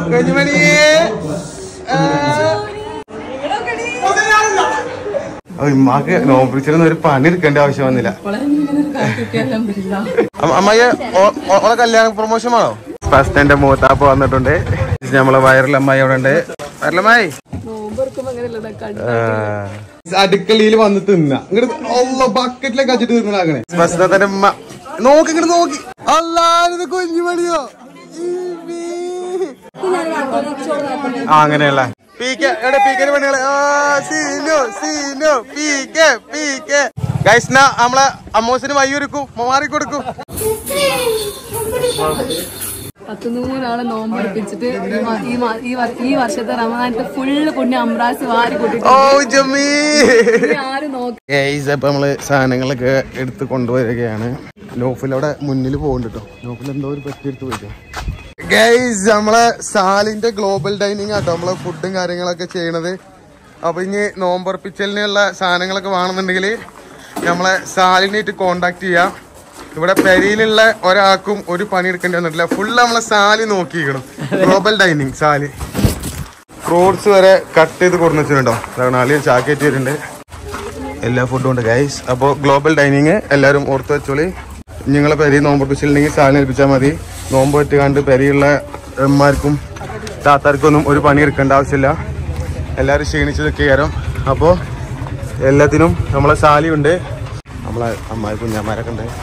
കുഞ്ഞുമണിയെ ഉമ്മാക്ക് നോമ്പിച്ചൊന്നും ഒരു പണി എടുക്കേണ്ട ആവശ്യം വന്നില്ല. അമ്മയെ ഓളെ കല്യാണ പ്രൊമോഷൻ ആണോ? ഫസ്റ്റ് എന്റെ മൂത്താപ്പ് വന്നിട്ടുണ്ട്. നമ്മളെ വയറിൽ അമ്മായി അവിടെ ഉണ്ട്. വയറിലമ്മായി അടുക്കളയിൽ വന്ന് തിന്ന ഇങ്ങോട്ട് ബക്കറ്റിലേക്ക് വെച്ചിട്ട് തിന്നണാക്കണേ. ഫസ്റ്റ് തന്നെ ഉമ്മ നോക്കി ഇങ്ങോട്ട് നോക്കി. അല്ലാതെ കുഞ്ഞുമണിയോ അങ്ങനെയല്ല പീക്കയുടെ പണികള്. ഗൈസ് നമ്മളെ അമ്മോസിന് വയ്യൊരുക്കും മാറിക്കൊടുക്കും. 13 നോമ്പെടുപ്പിച്ചിട്ട് ഈ വർഷത്തെ റമദാനത്തെ ഫുള്ള് പുണ്യ അമ്രാസ് വാരി കൂട്ടിട്ട് നമ്മള് സാധനങ്ങളൊക്കെ എടുത്ത് കൊണ്ടുവരികയാണ്. നോഫിലവിടെ മുന്നിൽ പോകുന്നുണ്ട് കേട്ടോ. നോഫിൽ എന്തോ ഒരു പെട്ടിയെടുത്ത് പോയിട്ടോ. ഗൈസ് നമ്മളെ സാലിന്റെ ഗ്ലോബൽ ഡൈനിങ് ആട്ടോ നമ്മളെ ഫുഡും കാര്യങ്ങളൊക്കെ ചെയ്യണത്. അപ്പൊ ഇനി നോമ്പർപ്പിച്ചലിനുള്ള സാധനങ്ങളൊക്കെ വേണമെന്നുണ്ടെങ്കിൽ നമ്മളെ സാലിനായിട്ട് കോണ്ടാക്ട് ചെയ്യാം. ഇവിടെ പെരിയിലുള്ള ഒരാൾക്കും ഒരു പണി എടുക്കേണ്ടി വന്നിട്ടില്ല. ഫുള്ള് നമ്മളെ സാലി നോക്കിയിരിക്കണം. ഗ്ലോബൽ ഡൈനിങ് സാലി ഫ്രൂട്ട്സ് വരെ കട്ട് ചെയ്ത് കൊടുന്ന് വെച്ചിട്ടുണ്ടോ. നാളെ ചാക്കേറ്റ് ചെയ്തിട്ടുണ്ട്. എല്ലാ ഫുഡും ഉണ്ട് ഗൈസ്. അപ്പോൾ ഗ്ലോബൽ ഡൈനിങ് എല്ലാവരും ഓർത്ത് വെച്ചോളി. നിങ്ങളെ പെരി നോമ്പർപ്പിച്ചിട്ടുണ്ടെങ്കിൽ സാലിന് ഏൽപ്പിച്ചാൽ മതി. നോമ്പ് വെട്ടുകാണ്ട് പെരിയുള്ള അമ്മമാർക്കും താത്താർക്കൊന്നും ഒരു പണി എടുക്കേണ്ട ആവശ്യമില്ല. എല്ലാവരും ക്ഷീണിച്ച് നിൽക്കുകയാരും. അപ്പോൾ എല്ലാത്തിനും നമ്മളെ സാലിയുണ്ട്. നമ്മളെ അമ്മായി കുഞ്ഞാന്മാരൊക്കെ ഉണ്ട്.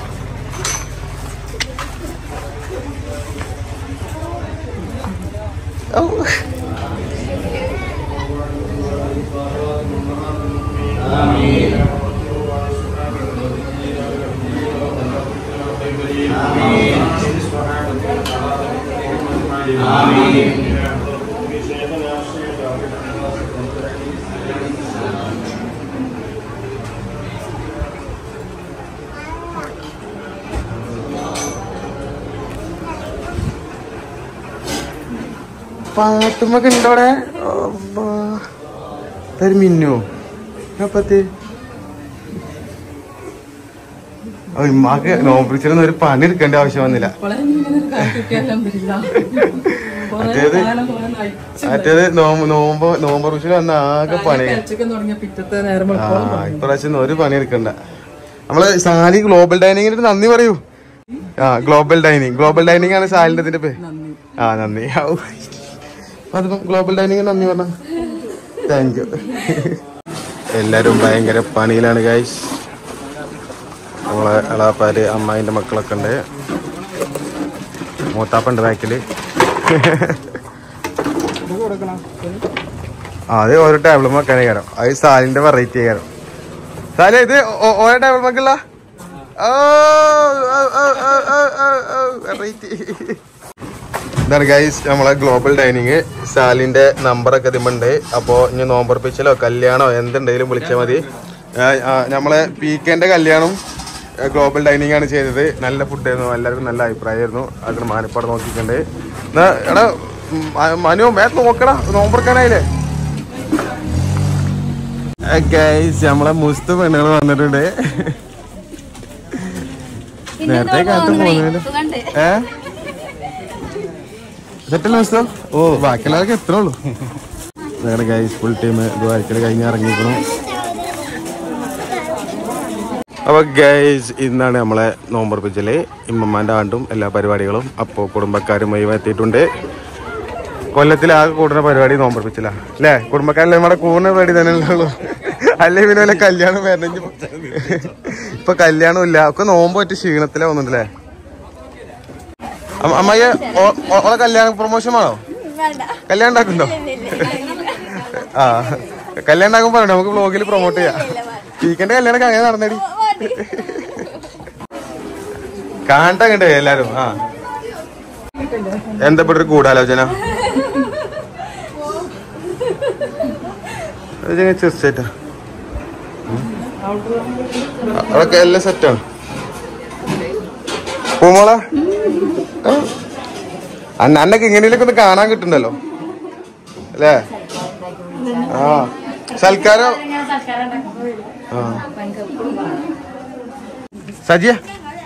പാട്ടുമൊക്കെ ഉണ്ടോടെ മിന്നു അപ്പത്തെ ഉമ്മാക്ക് നോമ്പിച്ചൊന്നും ഒരു പണി എടുക്കേണ്ട ആവശ്യം വന്നില്ല. മറ്റേത് നോമ്പറിച്ചിൽ വന്ന ആകെ പണി. ഇപ്രാവശ്യം ഒരു പണി എടുക്കണ്ട. നമ്മള് സാലി ഗ്ലോബൽ ഡൈനിങ്ങിന് നന്ദി പറയൂ. ഗ്ലോബൽ ഡൈനിങ് ആണ് സാലിന്റെ ഇതിന്റെ പേര്. നന്ദി. അതിപ്പം ഗ്ലോബൽ ഡൈനിങ് നന്ദി പറഞ്ഞ താങ്ക് യു. എല്ലാരും ഭയങ്കര പണിയിലാണ് ഗൈസ്. നമ്മളെ എളാപ്പാര് അമ്മായിന്റെ മക്കളൊക്കെ ഉണ്ട്. മൂത്താപ്പുണ്ട് ബാക്കില്. അത് ഓരോ ടേബിൾ മക്കാനെ കയറും. അത് സാലിന്റെ വെറൈറ്റി കയറും. സാലി ഇത് ഓരോ ടേബിൾ മക്കുള്ള വെറൈറ്റി ഇതാണ് ഗൈസ്. നമ്മളെ ഗ്ലോബൽ ഡൈനിങ് സാലിന്റെ നമ്പറൊക്കെ ഇതിമുണ്ട്. അപ്പോൾ ഇനി നോമ്പർപ്പിച്ചലോ കല്യാണോ എന്തുണ്ടെങ്കിലും വിളിച്ചാൽ മതി. നമ്മളെ പീക്കന്റെ കല്യാണം ഗ്ലോബൽ ഡൈനിങ് ആണ് ചെയ്തത്. നല്ല ഫുഡായിരുന്നു. എല്ലാവർക്കും നല്ല അഭിപ്രായമായിരുന്നു. അങ്ങനെ മാനപ്പാട് നോക്കിക്കണ്ട്. എടാ മനു മേത്ത് നോക്കടാ നോമ്പറക്കാനായില്ലേ. ഗൈസ് നമ്മളെ മുസ്തു പെണ്ണുകൾ വന്നിട്ടുണ്ട്. നേരത്തെ കാലത്ത് പോകുന്നതിന് സെറ്റല്ലേ മുസ്തു? ഓ ബാക്കിയുള്ളവരൊക്കെ എത്ര ഉള്ളൂ. വേറെ ഗൈസ് ഫുൾ ടീം ദ്വാരക്കൽ കഴിഞ്ഞ് ഇറങ്ങിക്കണം. അപ്പൊ ഗൈസ് ഇന്നാണ് നമ്മളെ നോമ്പർപ്പിച്ചല്. ഇമ്മമാന്റെ ആണ്ടും എല്ലാ പരിപാടികളും. അപ്പോൾ കുടുംബക്കാരും മുഴുവൻ എത്തിയിട്ടുണ്ട്. കൊല്ലത്തിലാകെ കൂടുന്ന പരിപാടി നോമ്പർപ്പിച്ചില്ല അല്ലേ? കുടുംബക്കാരെല്ലാം നമ്മുടെ കൂടുന്ന പരിപാടി തന്നെ ഉള്ളൂ. അല്ലെ പിന്നെ വല്ല കല്യാണം വരണമെങ്കിൽ ഇപ്പൊ കല്യാണം ഇല്ല. ഒക്കെ നോമ്പ് പറ്റി ക്ഷീണത്തിലെ വന്നിട്ടല്ലേ. അമ്മയെ ഓളെ കല്യാണ പ്രൊമോഷൻ ആണോ? കല്യാണം ഉണ്ടാക്കുന്നുണ്ടോ? കല്യാണം ഉണ്ടാക്കുമ്പോ പറയണോ നമുക്ക് വ്ളോഗിൽ പ്രൊമോട്ട് ചെയ്യാം. പീക്കന്റെ കല്യാണം അങ്ങനെ നടന്നടി കാണട്ടെ കണ്ടേ എല്ലാരും. എന്താ ഇവിടെ ഒരു ഗൂഢാലോചന? തീർച്ചയായിട്ടും അതൊക്കെ എല്ലാം സെറ്റാണ്. പൂമോളെ അന്നൊക്കെ ഇങ്ങനെയൊക്കെ ഒന്ന് കാണാൻ കിട്ടുന്നുണ്ടല്ലോ അല്ലേ? സൽക്കാരം സജിയ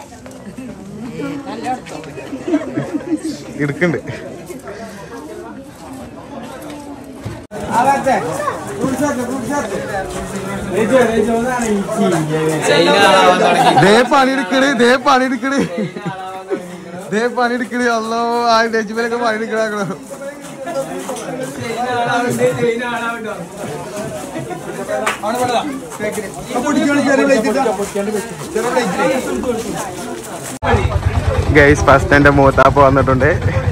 എടുക്കണ്ട്. പണിയെടുക്കണ് അല്ലോ ആ ഡെജിമേലൊക്കെ പണിയെടുക്കണോ ഗൈസ് ഫസ്റ്റ് എന്റെ മൂത്താപ്പ് വന്നിട്ടുണ്ട്.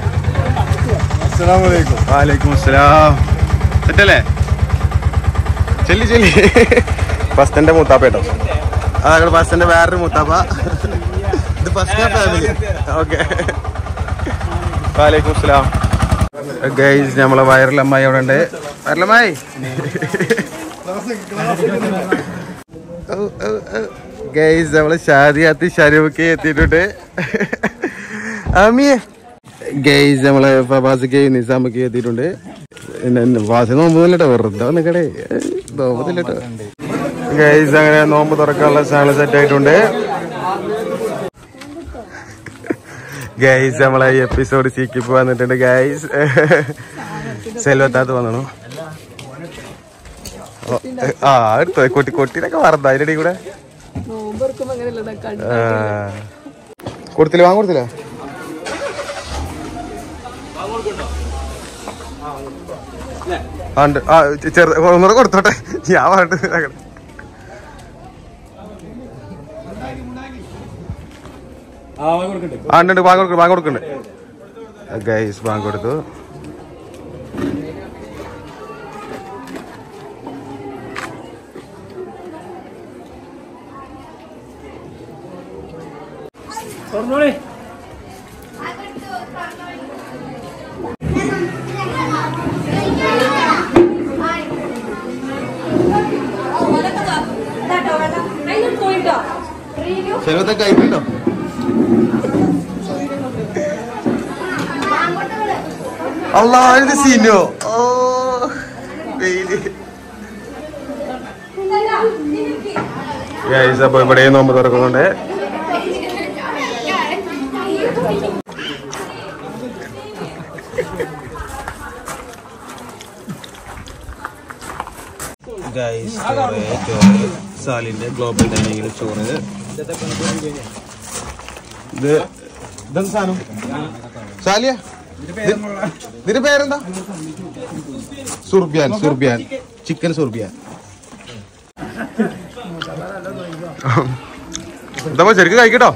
വാലേക്കും അസ്സലാം. സെറ്റല്ലേ? ചെല്ലി ചെല്ലി. ഫസ്റ്റ് എന്റെ മൂത്താപ്പ കേട്ടോ. അതാണ് ഫസ്റ്റ് എന്റെ വേറൊരു മൂത്താപ്പ. ഇത് ഫസ്റ്റ് ഫാമിലി. ഓക്കെ. വാലേക്കും അസ്സലാം. ഗൈസ് നമ്മളെ വയറിലമ്മായി അവിടെ ഉണ്ട്. വയറിലമ്മായി ഗൈസ് നമ്മള് ഷാദിയാത്തി ഷരീഫ്ക്ക് എത്തിയിട്ടുണ്ട്. അമ്മിയെ ഗൈസ് നമ്മളെ ഫവാസിക്ക് നിസാമക്ക് എത്തിയിട്ടുണ്ട്. വാസി നോമ്പൊന്നുമില്ലട്ടോ, വെറുതെ വന്നിക്കടേ നോമ്പൊന്നുമില്ലട്ടോ. ഗൈസ് അങ്ങനെ നോമ്പ് തുറക്കാനുള്ള സാധനം സെറ്റ് ആയിട്ടുണ്ട്. ഗൈസ് നമ്മളെ ഈ എപ്പിസോഡ് സീക്കിപ്പ് വന്നിട്ടുണ്ട്. ഗൈസ് സെൽവത്താത്ത് വന്നോ. ആ എടുത്തോ കൊട്ടിനൊക്കെ മറന്നോ അതിന്റെ കൂടെ കൊടുത്തില്ല വാങ്ങ ചെറു ഒന്നുകൂടെ കൊടുത്തോട്ടെ ഞാൻ പറഞ്ഞിട്ട് ഉണ്ട് ബാങ്ക് കൊടുക്കണ്ട്. ഗൈസ് ബാങ്ക് കൊടുത്തു. ചെലവത്തൊക്കെ കഴിക്കണ്ടോ? അല്ലാ ഇത് സീനോ. ഓ വെയില്. ഗൈസ് അപ്പൊ ഇവിടെ നോമ്പ് തുറക്കുന്നുണ്ട്. ഗൈസ് ചോറ് സാലിന്റെ ഗ്ലോബൽ ഡൈനിങ്ങിൽ ചോറ്. ഇത് ഇതെന്താ സാധനം? സാലിയ ഇതിന്റെ പേരെന്താ? സുർബിയാൻ ചിക്കൻ സുർബിയാൻ. എന്താ ശരിക്കും കഴിക്കട്ടോ.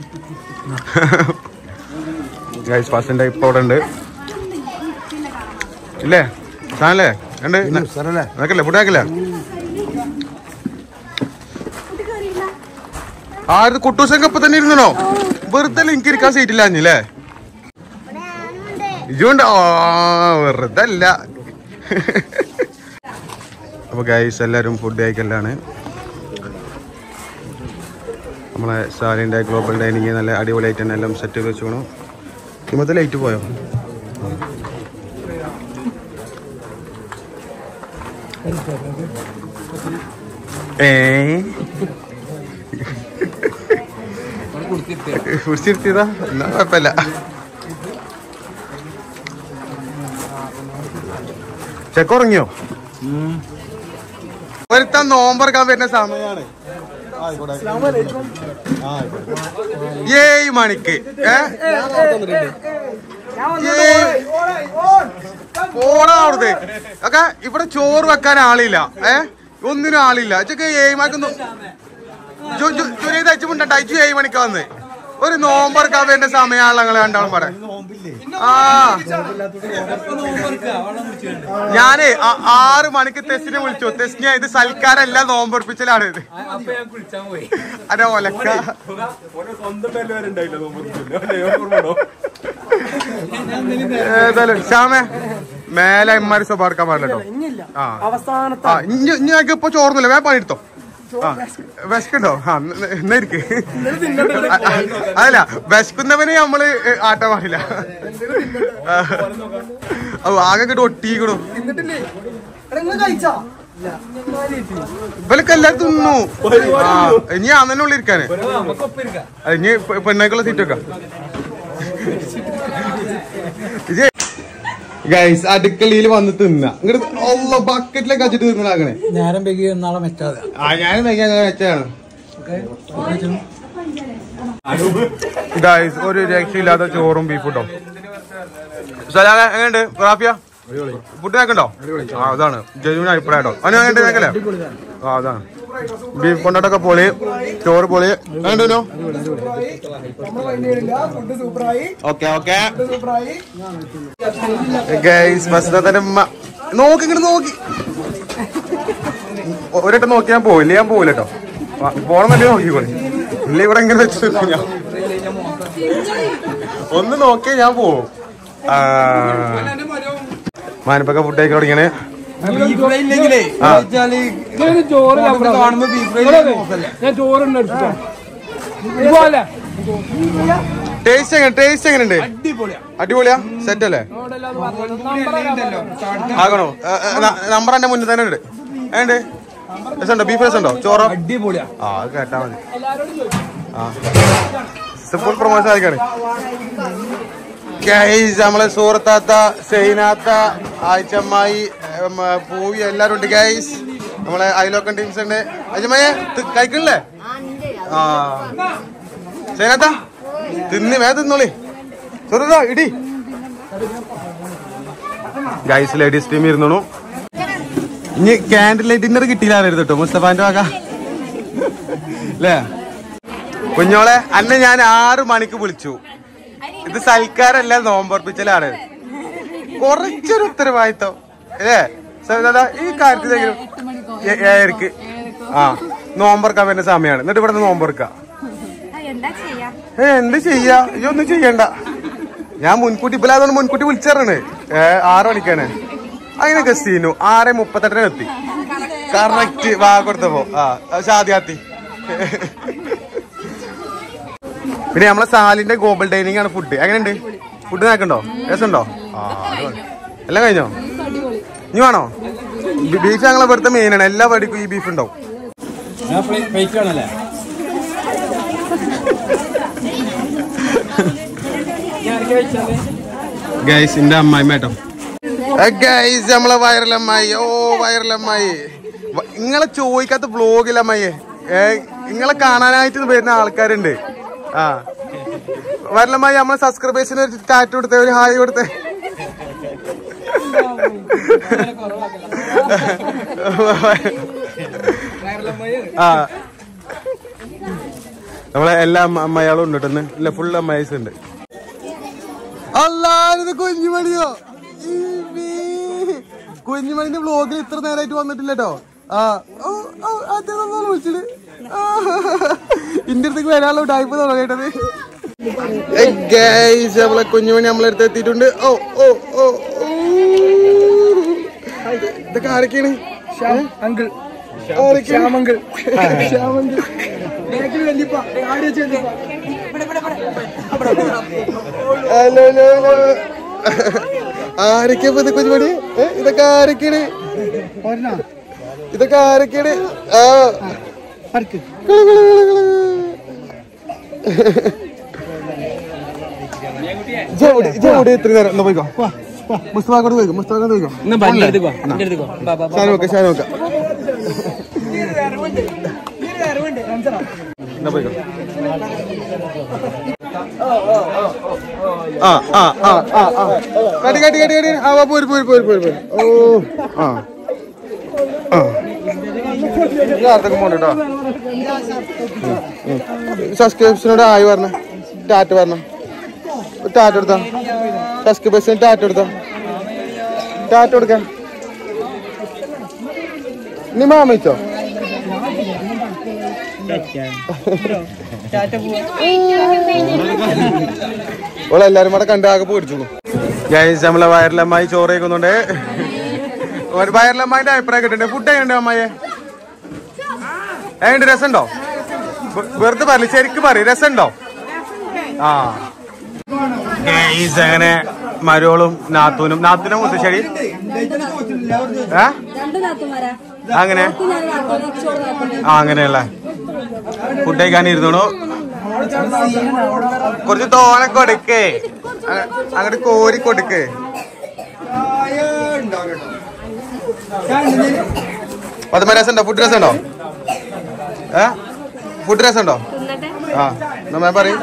ഗൈസ് ഫാസ്റ്റിന്റെ ഇപ്പൊ അവിടെ ഉണ്ട് ഇല്ലേ? സാധനല്ലേ ഉണ്ട് നടക്കില്ല ഫുഡ് ആക്കില്ല. ആര് കുട്ടൂസൊക്കെ ഇപ്പൊ തന്നെ ഇരുന്നോ? വെറുതെ എനിക്ക് ഇരിക്കാൻ സീറ്റില്ല അല്ലേ? ഇജുണ്ട് വെറുതെ അല്ല. അപ്പൊ ഗൈസ് എല്ലാരും ഫുഡ് കഴിക്കലാണ്. നമ്മളെ സാലിന്റെ ഗ്ലോബൽ ഡൈനിങ് നല്ല അടിപൊളിയായിട്ട് തന്നെ എല്ലാം സെറ്റ് ചെയ്ത് വെച്ചോണം. ഇന്നത്തെ ലൈറ്റ് പോയോ? കുടിച്ചിരുത്തിയതാ എന്നാ കുഴപ്പമില്ല. ചെക്ക് ഉറങ്ങിയോ? ഒരുത്താൻ നോമ്പറക്കാൻ വരുന്ന സമയമാണ് 7 മണിക്ക്. പോടാ അവിടുത്തെ ഒക്കെ. ഇവിടെ ചോറ് വെക്കാൻ ആളില്ല, ഒന്നിനും ആളില്ല. ഇച്ചൊക്കെ 7 മണിക്കൊന്നും തയ്ച്ചുമുണ്ടോ? 7 മണിക്കാ വന്ന് ഒരു നോമ്പറക്കാൻ വരുന്ന സമയമാണല്ലോ ഞങ്ങള് രണ്ടാളും പാടെ. ഞാന് 6 മണിക്ക് തെസ്സിനെ വിളിച്ചു. തെസ്സിനെ ഇത് സൽക്കാരല്ല നോമ്പറപ്പിച്ചലാണ് ഇത്. അതെ ഒലക്ക ഏതായാലും ശ്യാമേ മേലെ ഇമ്മാരി സ്വഭാവം പാടില്ലട്ടോ. ഞങ്ങൾക്ക് ഇപ്പൊ ചോർന്നില്ല, വേഗം പണിയെടുത്തോ. വിശക്കുണ്ടോ? എന്നായിരിക്കും അതല്ല വിശക്കുന്നവന് നമ്മള് ആട്ടാൻ പാടില്ല. ആകെ കിട്ടും ഒട്ടിക്കണു. ഇവലൊക്കെ എല്ലാരും തിന്നു. ഇനി അന്നെ ഉള്ളിൽ ഇരിക്കാന് ഇനി പെണ്ണേക്കുള്ള സീറ്റൊക്കെ. ഗൈസ് അടുക്കളയിൽ വന്ന് തിന്ന ഇങ്ങോട്ട് ബക്കറ്റിലേക്ക് വെച്ചിട്ട് തിന്നണാക്കണേ. നേരം വൈകി നാളെ മെച്ചാതെ. ഞാനും മെച്ചാണ് ഗൈസ്. ഒരു രക്ഷയില്ലാത്ത ചോറും ബീഫും കേട്ടോ. എങ്ങനെയുണ്ട് റാഫിയ? ഫുഡ് നോക്കണ്ടോ? ആ അതാണ് ജനുവിന് അഭിപ്രായം കേട്ടോ. അവന് എങ്ങനെ നോക്കല്ലേ? ആ അതാണ് ബീഫ് കൊണ്ടോട്ടൊക്കെ പൊളി, ചോറ് പൊളി. വേണ്ടോ? Okay okay guys. ബസ്സിനെ നോക്കി ഇങ്ങോട്ട് നോക്കി ഒരിട്ടം നോക്കി ഞാൻ പോയില്ല. ഞാൻ പോവില്ല കേട്ടോ. പോണം തന്നെ നോക്കിക്കോളി. ഇല്ല ഇവിടെ ഇങ്ങനെ വെച്ച് ഞാൻ ഒന്ന് നോക്കിയാ ഞാൻ പോവും. മാനിപ്പൊക്കെ ഫുഡ് കഴിക്കാൻ തുടങ്ങിയാണ്. ടേസ്റ്റ് എങ്ങനെയുണ്ട്? അടിപൊളിയാ? സെറ്റ് അല്ലേ? ആകണോ? നമ്പർ എന്റെ മുന്നിൽ തന്നെ ഉണ്ട്. ഏണ്ട് രസമുണ്ടോ? ബീഫ് രസമുണ്ടോ? ചോറോ? അടിപൊളിയാ. ആ അത് കേട്ടാ മതി. ആ ഫുൾ പ്രൊമോഷൻ ആയിക്കാണ്. നമ്മളെ സൂറത്താത്ത, സൈനാത്ത, ആഴ്ചമ്മായി, പൂവി എല്ലാരും ഉണ്ട് ഗൈസ്. നമ്മളെ അയലോക്കൻ ടീംസ് ഉണ്ട്. അജമ്മയെ കഴിക്കണില്ലേ? ആ സൈനാത്ത തിന്ന് തിന്നോളി. ചെറുതാ ഇടി ഗൈസ്. ലേഡീസ് ടീം ഇരുന്നോളൂ. ഇനി ക്യാൻഡിൽ ലൈറ്റ് ഡിന്നർ കിട്ടിയില്ലായിരുന്നു കേട്ടോ മുസ്തഫാന്റെ വക അല്ലേ? കുഞ്ഞോളെ അന്നെ ഞാൻ 6 മണിക്ക് വിളിച്ചു. ഇത് സൽക്കാരല്ല, നോമ്പർപ്പിച്ചലാണ്. കുറച്ചൊരു ഉത്തരവാദിത്തം അല്ലേ ഈ കാര്യത്തിലെങ്കിലും. 7:00 ആ നോമ്പറക്കാൻ വരുന്ന സമയമാണ്. എന്നിട്ട് ഇവിടെ നോമ്പറക്കാം. എന്ത് ചെയ്യാ? ഒന്നും ചെയ്യണ്ട. ഞാൻ മുൻകൂട്ടി ഇപ്പലാതൊന്ന് മുൻകൂട്ടി വിളിച്ചറിഞ്ഞ് 6 മണിക്കാണ്. അതിനൊക്കെ സീനു 6:38 എത്തി കറക്റ്റ് വാ കൊടുത്തപ്പോ. ആ ഷാദിയാത്തി. പിന്നെ നമ്മളെ സാലിന്റെ ഗ്ലോബൽ ഡൈനിങ് ആണ് ഫുഡ്. എങ്ങനെയുണ്ട്? ഫുഡ് നോക്കണ്ടോ? രസമുണ്ടോ? ആ എല്ലാം കഴിഞ്ഞോ? ഇനി വേണോ? ബീഫ് ഞങ്ങളെ ഇവിടുത്തെ മെയിനാണ്. എല്ലാ വടിക്കും ഈ ബീഫ് ഉണ്ടാവും. ഗൈസ് എന്റെ അമ്മായി മേട്ടോ. ഗൈസ് നമ്മളെ വൈറലമ്മായി. ഓ വൈറലമ്മായി. നിങ്ങളെ ചോദിക്കാത്ത വ്ലോഗിലമ്മായിയെ നിങ്ങളെ കാണാനായിട്ട് വരുന്ന ആൾക്കാരുണ്ട്. ആ വൈറലമ്മായി നമ്മളെ സബ്സ്ക്രൈബേഴ്സിന് ഒരു ടാറ്റു കൊടുത്തേ, ഒരു ഹായ് കൊടുത്തേ. ആ നമ്മളെ എല്ലാ അമ്മയാളും ഉണ്ട് കേട്ടോ. ഇല്ല ഫുൾ അമ്മൈസ് ഉണ്ട്. അല്ലാതെ കുഞ്ഞുമണിയോ? കുഞ്ഞുമണിന്റെ വ്ലോഗിൽ ഇത്ര നേരമായിട്ട് വന്നിട്ടില്ല കേട്ടോ. ആ വിളിച്ചിട്ട് ഇന്റെ അടുത്തേക്ക് വരാനുള്ള ടൈപ്പ് തുടങ്ങിയിട്ടത്. നമ്മളെ കുഞ്ഞുമണി നമ്മളെ അടുത്ത് എത്തിയിട്ടുണ്ട്. ഓ ഓ ഓ ഇതൊക്കെ ആരൊക്കെയാണ്? അങ്കിൾ ആരൊക്കെ കുഞ്ഞുമണി? ഇതൊക്കെ ആരൊക്കെയാണ്? ഇതൊക്കെ ആരൊക്കെയാണ്? ആ ഇത്ര നേരം പോയിക്കോ. മുസ്തഫാക്കോട് പോയിക്കോ. മുസ്തഫാക്കോട് പോയിക്കോ. ഷാനോക്ക ഷാനോക്ക പോയിക്കോ. ആ ആ ആ ആ ആ കടി കടി കടി കടി. ആ പോര് പോര് പോര് പോര് പോര്. ഓ ആ ആ പോണ്ടോ. സബ്സ്ക്രൈബേഴ്സിനോട് ആയി പറഞ്ഞ ടാറ്റ പറഞ്ഞ ടാറ്റ കൊടുത്താ. സബ്സ്ക്രൈബേഴ്സിന് ടാറ്റ കൊടുത്താ. ടാറ്റ കൊടുക്കാൻ നീ മാമിച്ചോ? ഓളെല്ലാരും കൂടെ കണ്ട് ആകെ പോടിച്ചു. നമ്മളെ വയറിലമ്മായി ചോറ് കഴിക്കുന്നുണ്ട്. വയറിലമ്മായിന്റെ അഭിപ്രായം കിട്ടണ്ടേ? ഫുഡ് എങ്ങനെയുണ്ട് അമ്മായെ? എങ്ങനെയുണ്ട്? രസമുണ്ടോ? വെറുതെ പറയില്ല, ശരിക്കും പറയും. രസമുണ്ടോ? ആ അങ്ങനെ മരോളും നാത്തൂനും. നാത്തൂനെ മുത്തശ്ശേരി അങ്ങനെ അങ്ങനെയല്ല ഫുഡ് കഴിക്കാൻ ഇരുന്നോളൂ. കുറച്ച് തോനെ കൊടുക്കേ, അങ്ങോട്ട് കോരി കൊടുക്കേ. പത്മ രസം ഉണ്ടോ? ഫുഡ് രസം ഉണ്ടോ? ഫുഡ് രസം ഉണ്ടോ? ആ നമ്മ പറയും.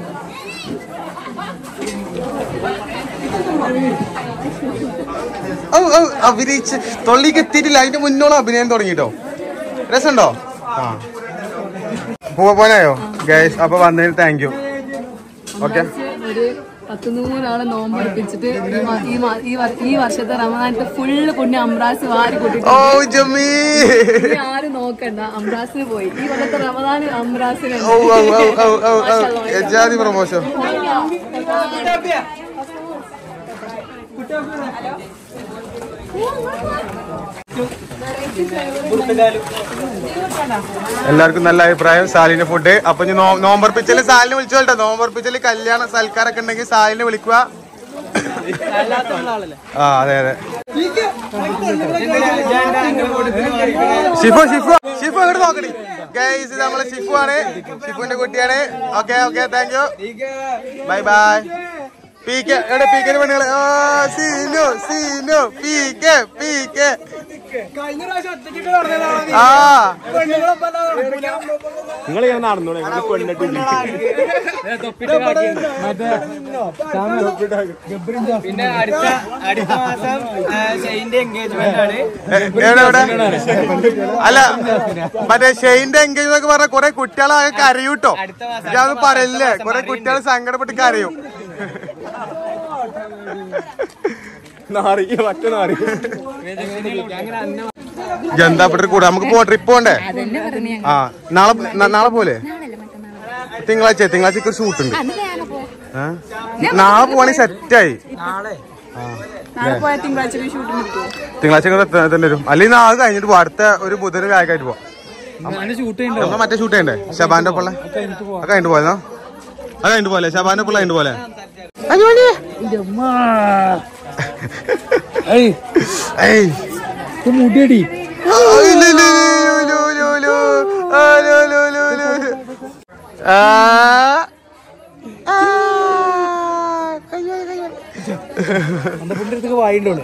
അഭിനയിച്ച് തൊള്ളിക്ക് എത്തിയിട്ടില്ല, അതിന്റെ മുന്നോളം അഭിനയം തുടങ്ങിട്ടോ. രസമുണ്ടോ? ആ പോനായോ ഗൈസ്? അപ്പൊ വന്നതിന് താങ്ക് യു. ഓക്കെ, ഒരു 100 ആളെ നോമ്പെടുപ്പിച്ചിട്ട് ഈ വർഷത്തെ റമദാനത്തെ ഫുള്ള് പുണ്യ അംബ്രാസ് വാരി കൂട്ടിട്ട് ആരും നോക്കണ്ട, അംബ്രാസിന് പോയി. ഈ കൊല്ലത്തെ റമദാൻ അംബ്രാസിന് പ്രമോഷൻ. എല്ലാവർക്കും നല്ല അഭിപ്രായം സാലിന്റെ ഫുഡ്. അപ്പൊ നോമ്പർപ്പിച്ചല് സാലിനെ വിളിച്ചോട്ടെ. നോമ്പർപ്പിച്ചല് കല്യാണ സൽക്കാരൊക്കെ ഉണ്ടെങ്കിൽ സാലിനെ വിളിക്കുക. ആ അതെ അതെ. ഷിഫു ഷിഫു ഷിഫു അങ്ങോട്ട് നോക്കണി ഗൈസ്. ഇത് നമ്മളെ ഷിഫു ആണ്, ഷിഫുവിന്റെ കുട്ടിയാണ്. Okay okay, thank you, bye bye. P K എവിടെ? പി കെ പെണ്ണുകള്. Seenu Seenu P K P K. ആ നിങ്ങൾ നടന്നോളൂ. പിന്നെ അടുത്ത മാസം ഷെയിന്റെ എൻഗേജ്മെന്റ് ആണ്. അല്ല മറ്റേ ഷെയിന്റെ എൻഗേജ്മെന്റ് പറഞ്ഞ കൊറേ കുട്ടികളെ കരയൂട്ടോ. ഞാൻ പറയില്ലേ, കൊറേ കുട്ടികൾ സങ്കടപ്പെട്ട് കരയും. എന്താ കൂടെ നമുക്ക് ട്രിപ്പ് പോണ്ടേ? ആ നാളെ പോലെ തിങ്കളാഴ്ചക്ക് ഒരു ഷൂട്ട് ഉണ്ട്. നാളെ പോവാണെങ്കിൽ സെറ്റായി. തിങ്കളാഴ്ച തന്നെ വരും. അല്ലെങ്കിൽ നാളെ കഴിഞ്ഞിട്ട് പോവാം. അടുത്ത ഒരു ബുധന് വ്യാഴായിട്ട് പോവാം. മറ്റേ ഷൂട്ട് ചെയ്യണ്ടേ? ഷബാന്റെ ഒപ്പള്ള അത് കഴിഞ്ഞിട്ട് പോയതോ? അത് കഴിഞ്ഞിട്ട് പോലെ ഷബാന്റെ ഒപ്പള്ള കഴിഞ്ഞിട്ട് പോലെ. മുടിയടി വായിണ്ടോ?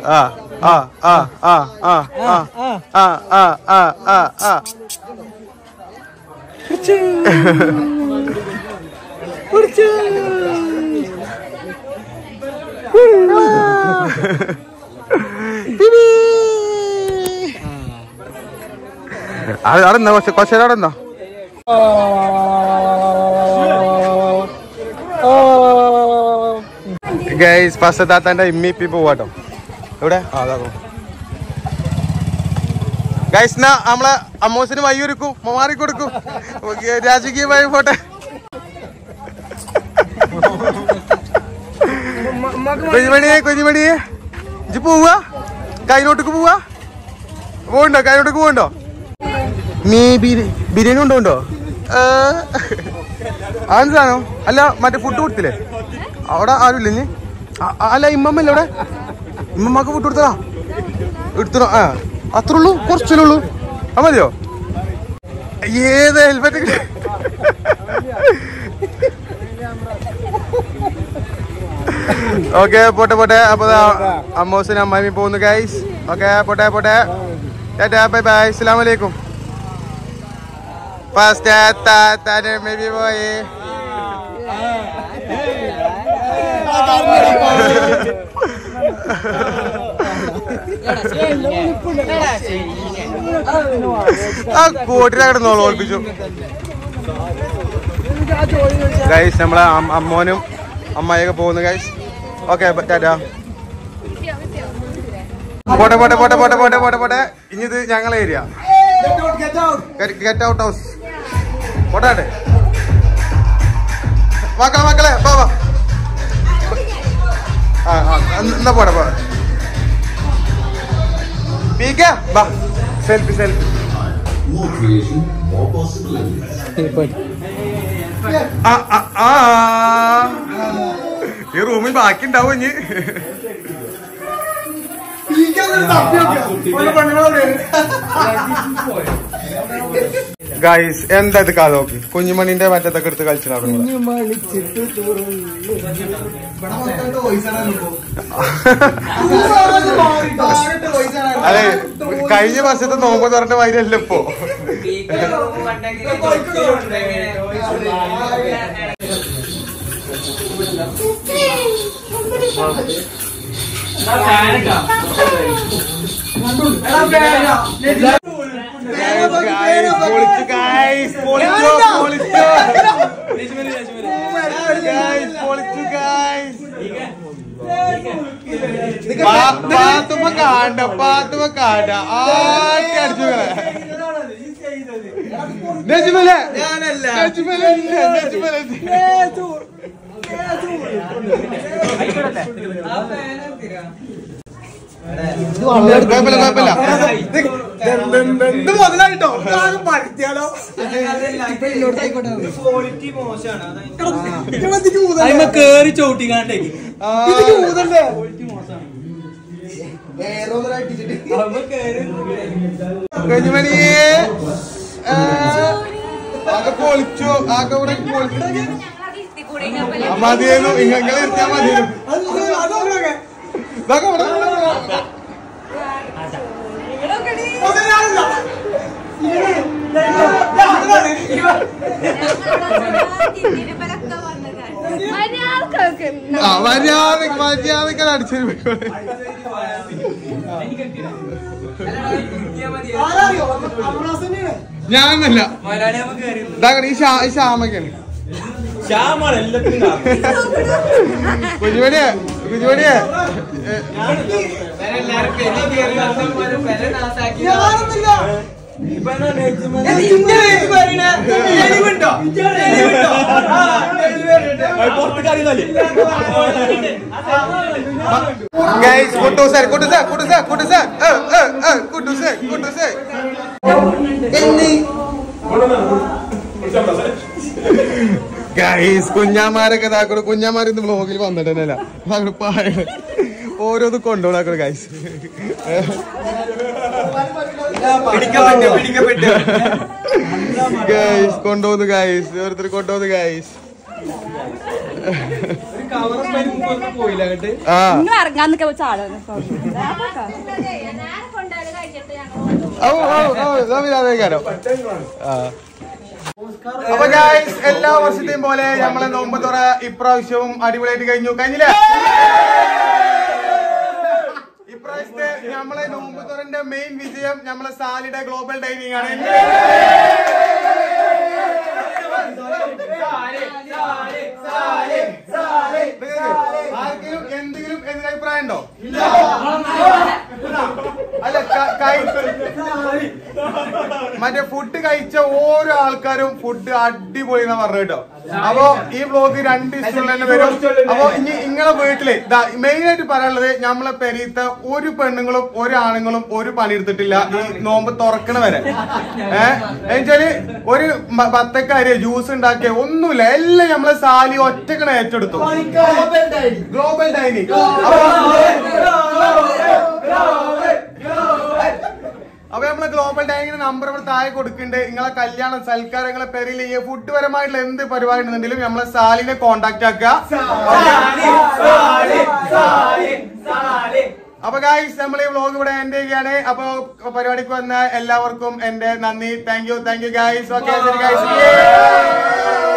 അവിടെന്നോ കുറച്ചേരം അവിടെന്നോ. ഗൈസ് ഫസ്റ്റ് താത്താന്റെ ഇമ്മി ഇപ്പി പോവാട്ടോ. എവിടെ? ഗൈസ് എന്നാ നമ്മളെ അമ്മോസിന് വയ്യൊരുക്കും, മാറി കൊടുക്കും. രാജകീയമായി പോട്ടെ. കുഞ്ഞുമണിയെ ഇജ്ജ് പോവാ? കൈനോട്ടേക്ക് പോവാ? പോകണ്ടോ? കൈനോട്ടേക്ക് പോകണ്ടോ? നീ ബിരിയാണി കൊണ്ടുപോണ്ടോ? ആൻസാണോ? അല്ല മറ്റേ ഫുഡ് കൊടുത്തില്ലേ അവിടെ? ആരുമില്ല ഇനി? അല്ല ഇമ്മമ്മല്ലേ അവിടെ? ഇമ്മമ്മക്ക് ഫുഡ് കൊടുത്തതാ? എടുത്തോ? ആ അത്രേ ഉള്ളൂ, കുറച്ചല്ലേ ഉള്ളൂ. അത് മതിയോ? ഏത് ഹെൽമെറ്റ്? ഓക്കെ പോട്ടെ പോട്ടെ. അപ്പൊ അമ്മോസിന് അമ്മാമി പോകുന്നു ഗൈസ്. ഓക്കെ പോട്ടെ പോട്ടെ. Tata bye bye. അസ്സലാമു അലൈക്കും. ഫസ്റ്റ് താത്താനെ മേബി പോയി. ആ കോട്ടിനെ കിടന്നോളൂ ഓർപ്പിച്ചു ഗൈസ്. നമ്മളെ അമ്മോനും അമ്മായിയൊക്കെ പോകുന്നു ഗൈസ്. ഓക്കെ ടാറ്റാ. പോട്ടെ പോട്ടെ പോട്ടെ പോട്ടെ പോട്ടെ പോട്ടെ പോട്ടെ. ഇനി ഇത് ഞങ്ങളെ ഏരിയ. Get out house. പോട്ടെ മക്കളെ മക്കളെ ബാബാ. എന്നാ പോട്ടെ പോ. ബാ സെൽഫി സെൽഫി. ഈ റൂമിൽ ബാക്കി ഉണ്ടാവും ഇനി. ഗൈസ് എന്താ ഇത് കഥ നോക്കി? കുഞ്ഞുമണിന്റെ മറ്റത്തൊക്കെ എടുത്ത് കളിച്ചിട്ടുണ്ടാവും. അതെ കഴിഞ്ഞ വർഷത്തെ നോമ്പ് തുറന്ന വൈരല്ല ഇപ്പൊ. പാത്തുമ്മ കാണ്ട ആട്ടി അടിച്ചു നജ്മല മുതലായിട്ടോ പരത്തിയാലോ ക്വാളിറ്റി മോശമാണ് കേറി ചവിട്ടിക്കാണ്ടേ ക്വാളിറ്റി മോശമാണ്. കുഞ്ഞുമണിയെ ആകെ പൊളിച്ചു ആകെ ഇവിടെ പൊളിച്ചു മതിയേന്നു ഇങ്ങനെ ഇരുത്താ മതിയേന്നു. ഇതൊക്കെ ഇവിടെ മര്യാദക്ക് അടിച്ചു. ഞാനല്ല ഈ ശ്യാമക്കാണ്. കുഞ്ഞുമണിയെ കുഞ്ഞാമാരൊക്കെ ഇതാക്കണു. കുഞ്ഞാമാര് ഇന്ന് വ്ലോഗിൽ വന്നിട്ടല്ല ഓരോന്ന് കൊണ്ടുപോകണം ഗൈസ്. ഗൈസ് കൊണ്ടുപോകുന്നു ഗൈസ്, ഓരോരുത്തർ കൊണ്ടുപോകുന്നു ഗൈസ്. അപ്പൊ ഗൈസ് എല്ലാ വർഷത്തെയും പോലെ നമ്മളെ നോമ്പ് തുറ ഇപ്രാവശ്യവും അടിപൊളിയായിട്ട് കഴിഞ്ഞില്ലേ? ഇപ്രാവശ്യത്തെ നമ്മളെ നോമ്പ് തുറന്റെ മെയിൻ വിജയം നമ്മളെ സാലിയുടെ ഗ്ലോബൽ ഡൈനിങ് ആണ്. ആർക്കെങ്കിലും എന്തെങ്കിലും എതിരഭിപ്രായം ഉണ്ടോ? അല്ല മറ്റേ ഫുഡ് കഴിച്ച ഓരോ ആൾക്കാരും ഫുഡ് അടിപൊളി എന്നാ പറഞ്ഞു കേട്ടോ. അപ്പൊ ഈ വ്ലോഗ് 2 ഇഷ്ടമുള്ള തന്നെ വരും. അപ്പൊ ഇനി നിങ്ങളെ വീട്ടില് മെയിൻ ആയിട്ട് പറയാനുള്ളത്, നമ്മളെ പെരീത്തെ ഒരു പെണ്ണുങ്ങളും ഒരു ആണുങ്ങളും ഒരു പണിയെടുത്തിട്ടില്ല ഈ നോമ്പ് തുറക്കണ വരെ. എന്നുവെച്ചാല് ഒരു ബത്തക്കാര് ജ്യൂസ് ഉണ്ടാക്കിയ ഒന്നുമില്ല, എല്ലാം നമ്മളെ സാലി ഒറ്റക്കണ ഏറ്റെടുത്തു. Global dining. അപ്പൊ നമ്മളെ ഗ്ലോബൽ ഡൈനിങ്ങിന്റെ നമ്പർ ഇവിടെ താഴെ കൊടുക്കുന്നുണ്ട്. നിങ്ങളെ കല്യാണം സൽക്കാരങ്ങളെ പെരിയിൽ ഈ ഫുഡ് പരമായിട്ടുള്ള എന്ത് പരിപാടി ഉണ്ടെങ്കിലും നമ്മളെ സാലിനെ കോണ്ടാക്ട് ആക്കുക. അപ്പൊ ഗൈസ് നമ്മൾ ഈ വ്ലോഗ് ഇവിടെ എൻഡ് ചെയ്യുകയാണ്. അപ്പൊ പരിപാടിക്ക് വന്ന എല്ലാവർക്കും എന്റെ നന്ദി. Thank you guys. ഓക്കെ ശരി ഗൈസ്.